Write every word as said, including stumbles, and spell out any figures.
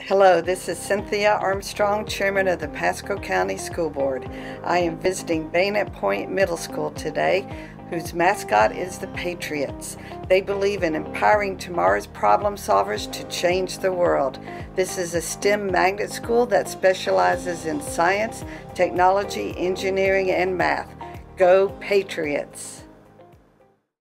Hello, this is Cynthia Armstrong, Chairman of the Pasco County School Board. I am visiting Bayonet Point Middle School today, whose mascot is the Patriots. They believe in empowering tomorrow's problem solvers to change the world. This is a STEM magnet school that specializes in science, technology, engineering, and math. Go Patriots!